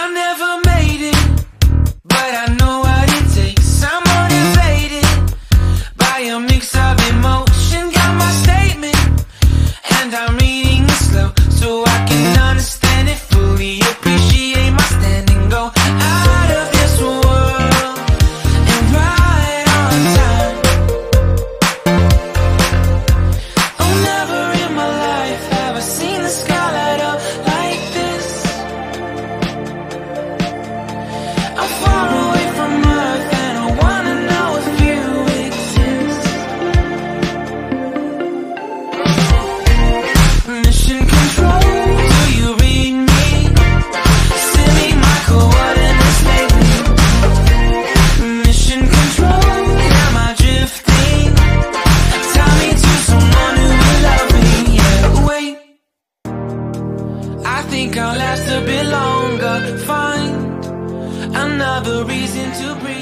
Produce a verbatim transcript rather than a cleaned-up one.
I never made it, but I know what it takes. I'm motivated by a mix of emotion. Got my statement, and I'm reading it slow so I can understand it fully. Appreciate my standing, go out of this world and right on time. Oh, never in my life have I seen the sky light up like this. I'm far away from Earth and I wanna know if you exist. Mission control, do you read me? Send me my coordinates lately. Mission control, am I drifting? Tie me to someone who will love me. Yeah, wait, I think I'll last a bit longer. Find another reason to breathe.